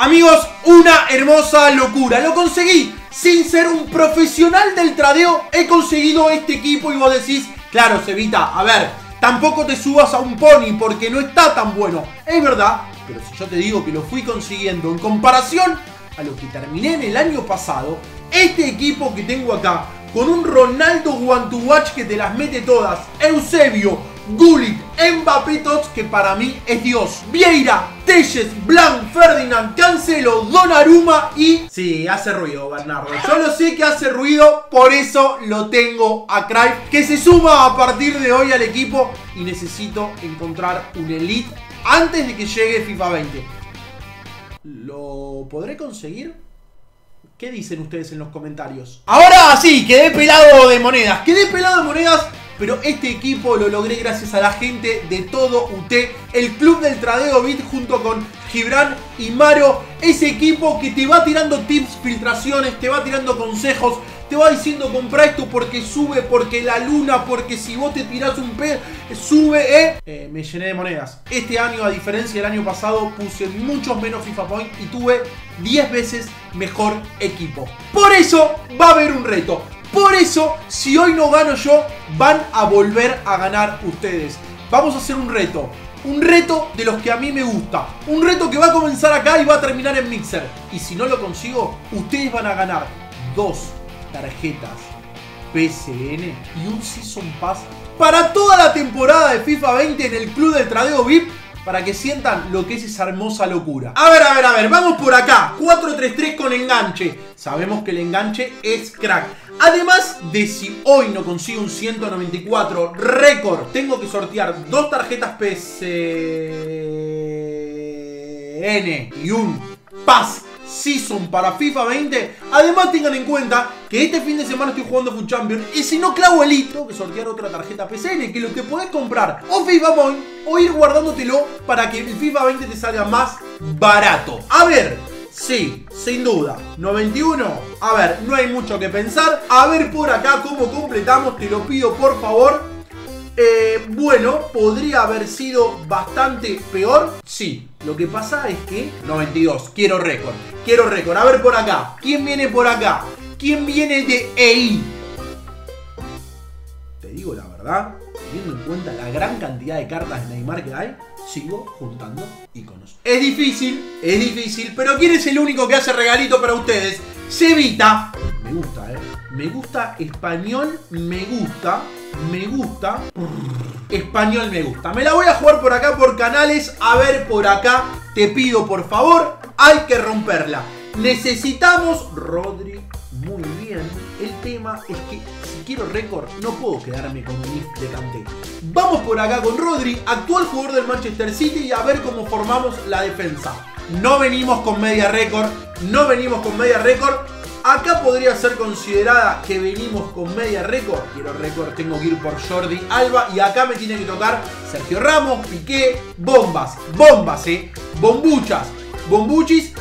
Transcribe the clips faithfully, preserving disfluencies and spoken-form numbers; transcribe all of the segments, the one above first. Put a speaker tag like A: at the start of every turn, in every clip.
A: Amigos, una hermosa locura. Lo conseguí. Sin ser un profesional del tradeo, he conseguido este equipo y vos decís, claro, Cevita, a ver, tampoco te subas a un pony porque no está tan bueno. Es verdad, pero si yo te digo que lo fui consiguiendo en comparación a lo que terminé en el año pasado, este equipo que tengo acá, con un Ronaldo One to Watch que te las mete todas, Eusebio, Gullit, Mbappé Tots, que para mí es Dios, Vieira, Telles, Blanc, Ferdinand, Cancelo, Donnarumma y... Sí, hace ruido Bernardo, yo lo sé que hace ruido, por eso lo tengo a Cruyff, que se suma a partir de hoy al equipo y necesito encontrar un Elite antes de que llegue FIFA veinte. ¿Lo podré conseguir? ¿Qué dicen ustedes en los comentarios? Ahora sí, quedé pelado de monedas. Quedé pelado de monedas, pero este equipo lo logré gracias a la gente de todo U T. El club del tradeo Bit junto con Gibran y Maro. Ese equipo que te va tirando tips, filtraciones, te va tirando consejos. Te va diciendo compra esto porque sube, porque la luna, porque si vos te tirás un pe... sube, eh. eh me llené de monedas. Este año, a diferencia del año pasado, puse muchos menos FIFA Point y tuve diez veces mejor equipo. Por eso va a haber un reto. Por eso, si hoy no gano yo, van a volver a ganar ustedes. Vamos a hacer un reto. Un reto de los que a mí me gusta. Un reto que va a comenzar acá y va a terminar en Mixer. Y si no lo consigo, ustedes van a ganar dos tarjetas P S N y un Season Pass para toda la temporada de FIFA veinte en el club del tradeo V I P, para que sientan lo que es esa hermosa locura. A ver, a ver, a ver, vamos por acá. cuatro tres tres con enganche. Sabemos que el enganche es crack. Además de si hoy no consigo un ciento noventa y cuatro récord, tengo que sortear dos tarjetas P S N y un Pass Season para FIFA veinte. Además tengan en cuenta que este fin de semana estoy jugando Foot Champions y si no clavo Elite, tengo que sortear otra tarjeta P S N que lo que podés comprar o FIFA Point o ir guardándotelo para que el FIFA veinte te salga más barato. A ver, sí, sin duda, noventa y uno, a ver, no hay mucho que pensar. A ver por acá cómo completamos, te lo pido por favor. Eh, bueno, podría haber sido bastante peor. Sí, lo que pasa es que noventa y dos, quiero récord. Quiero récord, a ver por acá. ¿Quién viene por acá? ¿Quién viene de E I? Te digo la verdad, teniendo en cuenta la gran cantidad de cartas de Neymar que hay, sigo juntando iconos. Es difícil, es difícil, pero ¿quién es el único que hace regalito para ustedes? Cevita. Me gusta, eh. Me gusta español, me gusta. Me gusta. Español me gusta. Me la voy a jugar por acá por canales. A ver por acá. Te pido por favor. Hay que romperla. Necesitamos Rodri. Muy bien. El tema es que si quiero récord no puedo quedarme con un I F de Kanté. Vamos por acá con Rodri, actual jugador del Manchester City, y a ver cómo formamos la defensa. No venimos con media récord. No venimos con media récord. Acá podría ser considerada que venimos con media récord. Quiero récord, tengo que ir por Jordi Alba. Y acá me tiene que tocar Sergio Ramos, Piqué, bombas, bombas, eh. Bombuchas, bombuchis.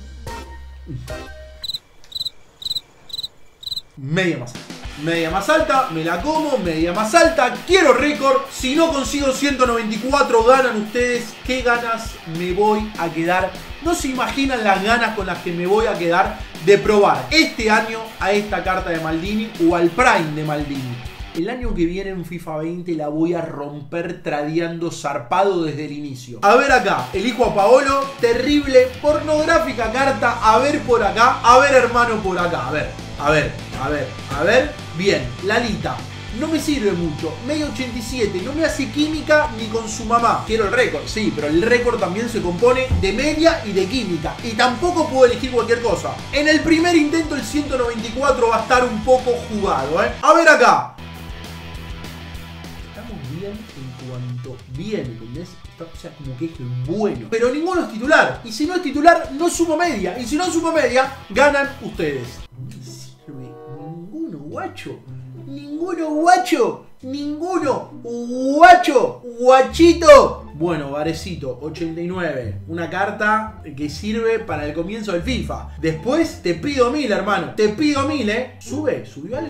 A: Media más alta. Media más alta, me la como, media más alta. Quiero récord. Si no consigo ciento noventa y cuatro, ganan ustedes. ¿Qué ganas me voy a quedar? No se imaginan las ganas con las que me voy a quedar de probar este año a esta carta de Maldini o al Prime de Maldini. El año que viene en FIFA veinte la voy a romper tradeando zarpado desde el inicio. A ver acá, elijo a Paolo. Terrible, pornográfica carta. A ver por acá. A ver hermano por acá. A ver, a ver, a ver, a ver. Bien, Lalita. No me sirve mucho, medio ochenta y siete, no me hace química ni con su mamá. Quiero el récord, sí, pero el récord también se compone de media y de química. Y tampoco puedo elegir cualquier cosa. En el primer intento el ciento noventa y cuatro va a estar un poco jugado, ¿eh? A ver acá. Estamos bien en cuanto bien, ¿entendés? O sea, como que es bueno. Pero ninguno es titular. Y si no es titular, no sumo media. Y si no sumo media, ganan ustedes. No me sirve ninguno, guacho. Ninguno, guacho. Ninguno. Guacho. Guachito. Bueno, Varecito, ochenta y nueve. Una carta que sirve para el comienzo del FIFA. Después te pido mil, hermano. Te pido mil, ¿eh? ¿Sube? ¿Subió algo?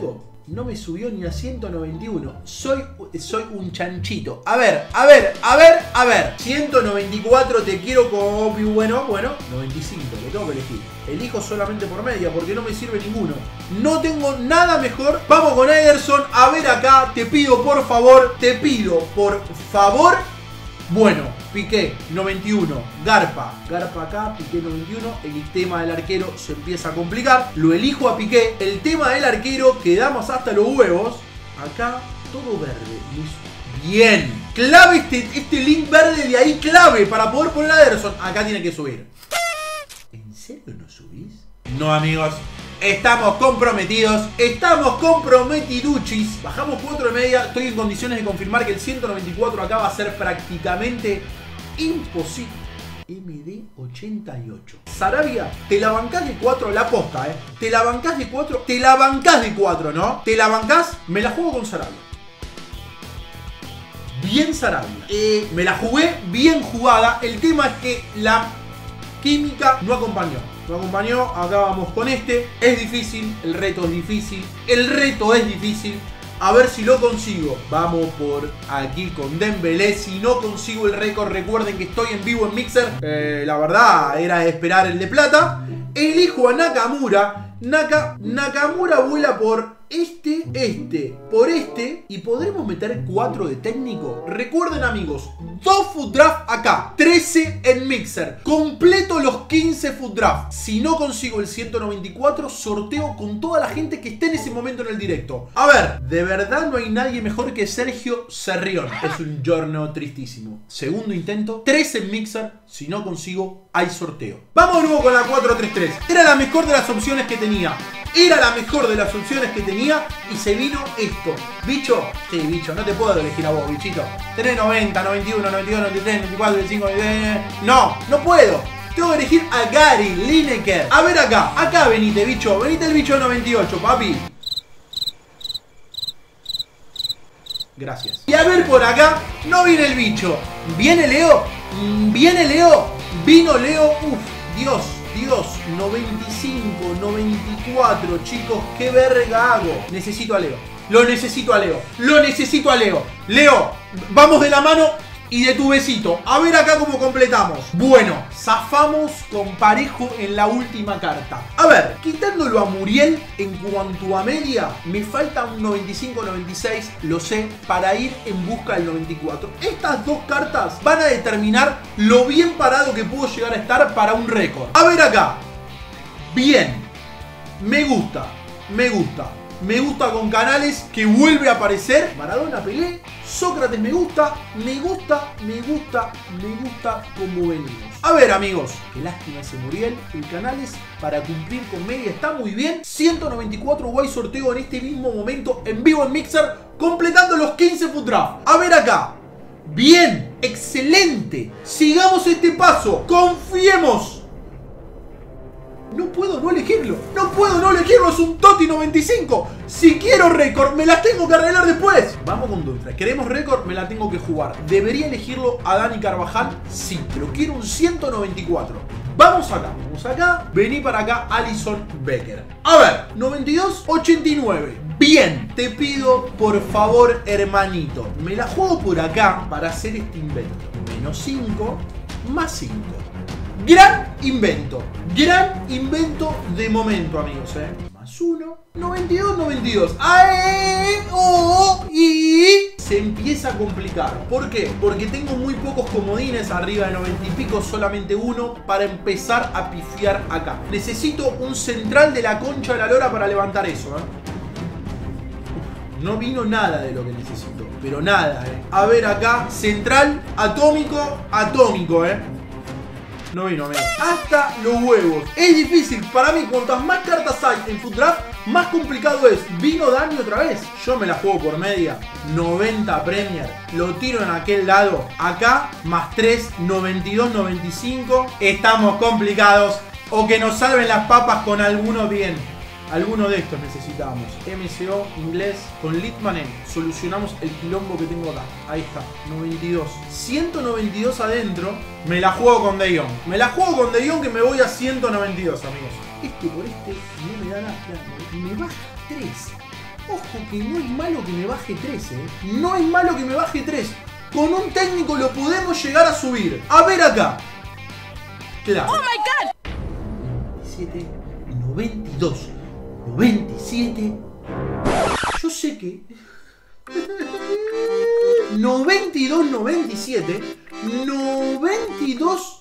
A: no me subió ni a ciento noventa y uno. Soy, soy un chanchito. A ver, a ver, a ver, a ver. ciento noventa y cuatro te quiero como bueno, bueno, noventa y cinco, lo tengo que elegir. Elijo solamente por media porque no me sirve ninguno. No tengo nada mejor. Vamos con Ederson. A ver acá, te pido por favor, te pido por favor. Bueno, Piqué, noventa y uno, Garpa, Garpa acá, Piqué noventa y uno, el tema del arquero se empieza a complicar, lo elijo a Piqué, el tema del arquero, quedamos hasta los huevos, acá todo verde, bien, clave este, este link verde de ahí, clave para poder poner a Ederson, acá tiene que subir. ¿En serio no subís? No, amigos. Estamos comprometidos, estamos comprometiduchis. Bajamos cuatro de media, estoy en condiciones de confirmar que el ciento noventa y cuatro acá va a ser prácticamente imposible. M D ochenta y ocho. Sarabia, te la bancás de cuatro, la posta, eh. Te la bancás de cuatro, te la bancás de cuatro, ¿no? Te la bancás, me la juego con Sarabia. Bien Sarabia. Eh, me la jugué bien jugada. El tema es que la química no acompañó. No acompañó, acá vamos con este. Es difícil, el reto es difícil. El reto es difícil. A ver si lo consigo. Vamos por aquí con Dembélé. Si no consigo el récord, recuerden que estoy en vivo en Mixer. Eh, la verdad, era de esperar el de plata. Elijo a Nakamura. Naka, Nakamura vuela por este, este, por este. Y podremos meter cuatro de técnico. Recuerden, amigos, dos food draft acá, trece en Mixer. Completo los quince food draft. Si no consigo el ciento noventa y cuatro, sorteo con toda la gente que esté en ese momento en el directo. A ver, de verdad no hay nadie mejor que Sergio Cerrión. Es un giorno tristísimo. Segundo intento, trece en Mixer. Si no consigo, hay sorteo. Vamos de nuevo con la cuatro tres tres. Era la mejor de las opciones que tenía. Era la mejor de las opciones que tenía y se vino esto. ¿Bicho? Sí, bicho, no te puedo elegir a vos, bichito. Tenés noventa, noventa y uno, noventa y dos, noventa y tres, noventa y cuatro, noventa y cinco, noventa y seis. No, no puedo. Tengo que elegir a Gary Lineker. A ver acá, acá venite, bicho. Venite el bicho noventa y ocho, papi. Gracias. Y a ver por acá, no viene el bicho. ¿Viene Leo? ¿Viene Leo? Vino Leo. Uf, Dios. Dios, noventa y cinco, noventa y cuatro, chicos, ¿qué verga hago? Necesito a Leo. Lo necesito a Leo. Lo necesito a Leo. Leo, vamos de la mano y de tu besito. A ver acá cómo completamos. Bueno, zafamos con parejo en la última carta. A ver, quitándolo a Muriel en cuanto a media, me falta un noventa y cinco, noventa y seis, lo sé, para ir en busca del noventa y cuatro. Estas dos cartas van a determinar lo bien parado que puedo llegar a estar para un récord. A ver acá. Bien. Me gusta. Me gusta. Me gusta con Canales, que vuelve a aparecer. Maradona, Pelé. Sócrates me gusta. Me gusta, me gusta, me gusta como venimos. A ver, amigos. Qué lástima ese Muriel. El Canales, para cumplir con media, está muy bien. ciento noventa y cuatro guay sorteo en este mismo momento, en vivo en Mixer, completando los quince food draft. A ver acá. Bien. Excelente. Sigamos este paso. Confiemos. No puedo no elegirlo. No puedo no elegirlo. Es un Totti noventa y cinco. Si quiero récord, me las tengo que arreglar después. Vamos con Dutra. ¿Queremos récord? Me la tengo que jugar. ¿Debería elegirlo a Dani Carvajal? Sí, pero quiero un ciento noventa y cuatro. Vamos acá. Vamos acá. Vení para acá, Alisson Becker. A ver, noventa y dos, ochenta y nueve. Bien, te pido por favor, hermanito, me la juego por acá para hacer este invento. Menos cinco, más cinco. Gran invento. Gran invento de momento, amigos, ¿eh? Más uno. noventa y dos, noventa y dos. ¡Ay! ¡Oh! Y se empieza a complicar. ¿Por qué? Porque tengo muy pocos comodines. Arriba de noventa y pico, solamente uno. Para empezar a pifiar acá. Necesito un central de la concha de la lora para levantar eso, ¿eh? No vino nada de lo que necesito. Pero nada, ¿eh? A ver acá. Central, atómico, atómico, ¿eh? No vino, amigo. Hasta los huevos. Es difícil. Para mí, cuantas más cartas hay en food draft, más complicado es. Vino Dani otra vez. Yo me la juego por media. noventa Premier. Lo tiro en aquel lado. Acá, más tres. noventa y dos, noventa y cinco. Estamos complicados. O que nos salven las papas con alguno bien. Alguno de estos necesitamos. M C O, inglés, con Litmanen solucionamos el quilombo que tengo acá. Ahí está, noventa y dos. ciento noventa y dos adentro. Me la juego con De Jong. Me la juego con De Jong, que me voy a ciento noventa y dos, amigos. Este por este no me da nada. Me baja tres. Ojo que no es malo que me baje tres, ¿eh? No es malo que me baje tres. Con un técnico lo podemos llegar a subir. A ver acá. Claro. ¡Oh, my God! noventa y siete, noventa y dos, noventa y siete. Yo sé que... noventa y dos, noventa y siete. noventa y dos...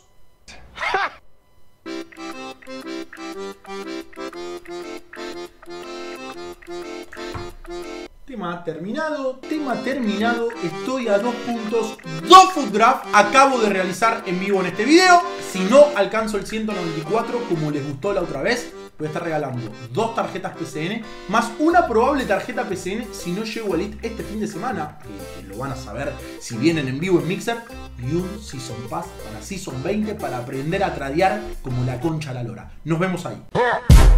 A: Tema terminado, tema terminado. Estoy a dos puntos, dos Food Draft acabo de realizar en vivo en este video. Si no alcanzo el ciento noventa y cuatro como les gustó la otra vez, voy a estar regalando dos tarjetas P C N más una probable tarjeta P C N si no llego a Elite este fin de semana, que, que lo van a saber si vienen en vivo en Mixer, y un Season Pass para Season veinte para aprender a tradear como la concha a la lora. Nos vemos ahí.